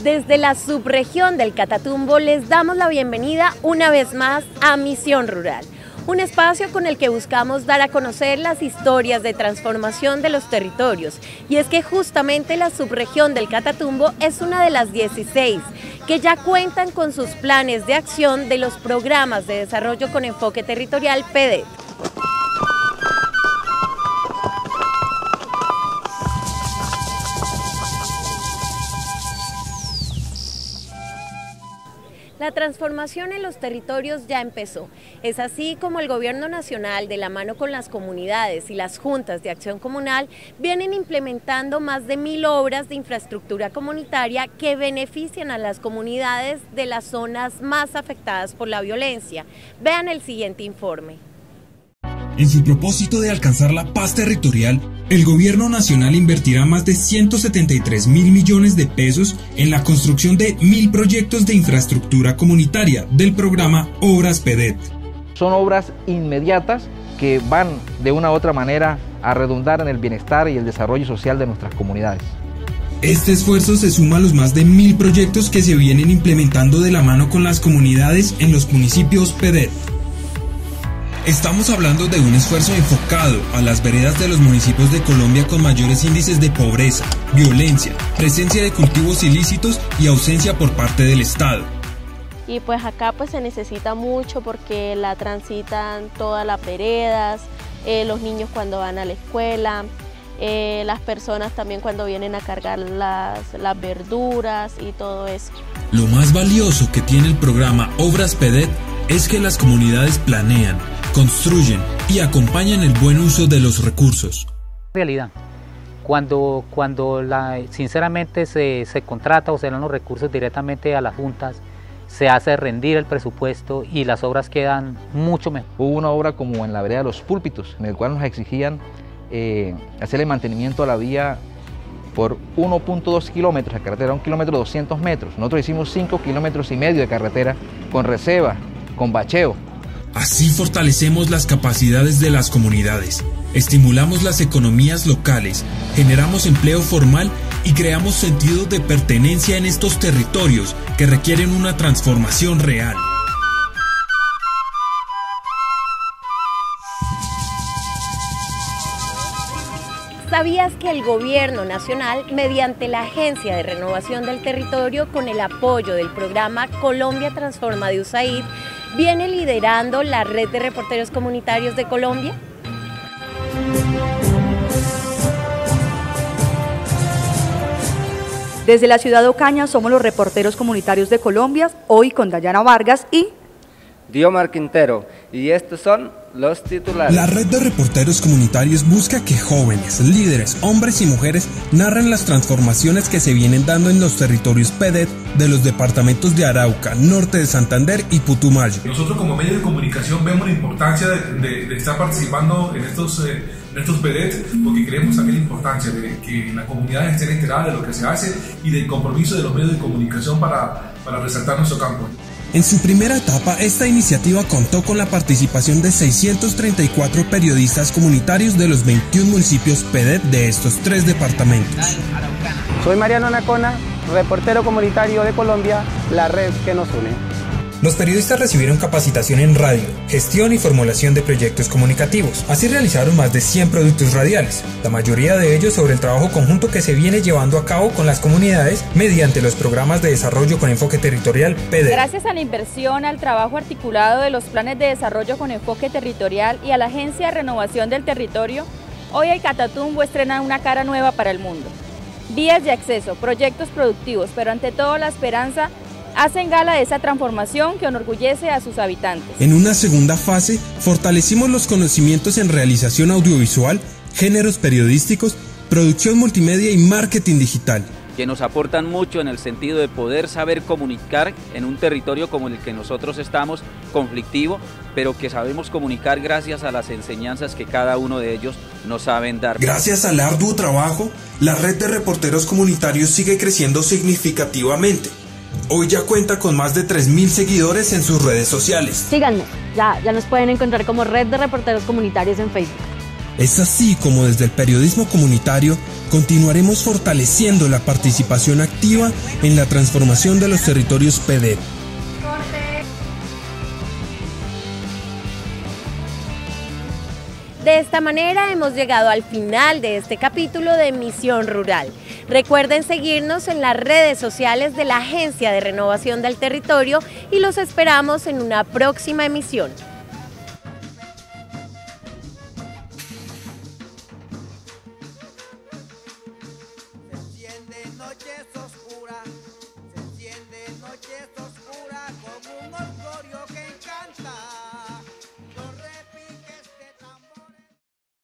Desde la subregión del Catatumbo les damos la bienvenida una vez más a Misión Rural, un espacio con el que buscamos dar a conocer las historias de transformación de los territorios. Y es que justamente la subregión del Catatumbo es una de las 16 que ya cuentan con sus planes de acción de los programas de desarrollo con enfoque territorial PDET. La transformación en los territorios ya empezó. Es así como el Gobierno Nacional, de la mano con las comunidades y las juntas de acción comunal, vienen implementando más de 1000 obras de infraestructura comunitaria que benefician a las comunidades de las zonas más afectadas por la violencia. Vean el siguiente informe. En su propósito de alcanzar la paz territorial, el Gobierno Nacional invertirá más de 173.000 millones de pesos en la construcción de 1000 proyectos de infraestructura comunitaria del programa Obras PDET. Son obras inmediatas que van de una u otra manera a redundar en el bienestar y el desarrollo social de nuestras comunidades. Este esfuerzo se suma a los más de 1000 proyectos que se vienen implementando de la mano con las comunidades en los municipios PDET. Estamos hablando de un esfuerzo enfocado a las veredas de los municipios de Colombia con mayores índices de pobreza, violencia, presencia de cultivos ilícitos y ausencia por parte del Estado. Y pues acá pues se necesita mucho porque la transitan todas las veredas, los niños cuando van a la escuela, las personas también cuando vienen a cargar las verduras y todo eso. Lo más valioso que tiene el programa Obras PDET es que las comunidades planean, construyen y acompañan el buen uso de los recursos. Realidad, cuando sinceramente se contrata o se dan los recursos directamente a las juntas, se hace rendir el presupuesto y las obras quedan mucho mejor. Hubo una obra como en la vereda de los Púlpitos, en el cual nos exigían hacerle mantenimiento a la vía por 1.2 kilómetros, la carretera 1 kilómetro 200 metros. Nosotros hicimos 5 kilómetros y medio de carretera con reserva, con bacheo. Así fortalecemos las capacidades de las comunidades, estimulamos las economías locales, generamos empleo formal y creamos sentido de pertenencia en estos territorios que requieren una transformación real. ¿Sabías que el Gobierno Nacional, mediante la Agencia de Renovación del Territorio, con el apoyo del programa Colombia Transforma de USAID, viene liderando la red de reporteros comunitarios de Colombia? Desde la ciudad de Ocaña somos los reporteros comunitarios de Colombia, hoy con Dayana Vargas y Diomar Quintero, y estos son los titulares. La red de reporteros comunitarios busca que jóvenes, líderes, hombres y mujeres narren las transformaciones que se vienen dando en los territorios PDET de los departamentos de Arauca, Norte de Santander y Putumayo. Nosotros como medio de comunicación vemos la importancia de estar participando en estos PDET, porque creemos también la importancia de que la comunidad esté enterada de lo que se hace y del compromiso de los medios de comunicación para resaltar nuestro campo. En su primera etapa, esta iniciativa contó con la participación de 634 periodistas comunitarios de los 21 municipios PDET de estos 3 departamentos. Soy Mariano Anacona, reportero comunitario de Colombia, la red que nos une. Los periodistas recibieron capacitación en radio, gestión y formulación de proyectos comunicativos. Así realizaron más de 100 productos radiales, la mayoría de ellos sobre el trabajo conjunto que se viene llevando a cabo con las comunidades mediante los programas de desarrollo con enfoque territorial PDET. Gracias a la inversión, al trabajo articulado de los planes de desarrollo con enfoque territorial y a la Agencia de Renovación del Territorio, hoy el Catatumbo estrena una cara nueva para el mundo. Vías de acceso, proyectos productivos, pero ante todo la esperanza hacen gala de esa transformación que enorgullece a sus habitantes. En una segunda fase, fortalecimos los conocimientos en realización audiovisual, géneros periodísticos, producción multimedia y marketing digital. Que nos aportan mucho en el sentido de poder saber comunicar en un territorio como el que nosotros estamos, conflictivo, pero que sabemos comunicar gracias a las enseñanzas que cada uno de ellos nos saben dar. Gracias al arduo trabajo, la red de reporteros comunitarios sigue creciendo significativamente. Hoy ya cuenta con más de 3000 seguidores en sus redes sociales. Síganos, ya nos pueden encontrar como Red de Reporteros Comunitarios en Facebook. Es así como desde el periodismo comunitario continuaremos fortaleciendo la participación activa en la transformación de los territorios PEDET. De esta manera hemos llegado al final de este capítulo de Misión Rural. Recuerden seguirnos en las redes sociales de la Agencia de Renovación del Territorio y los esperamos en una próxima emisión. Se enciende noche.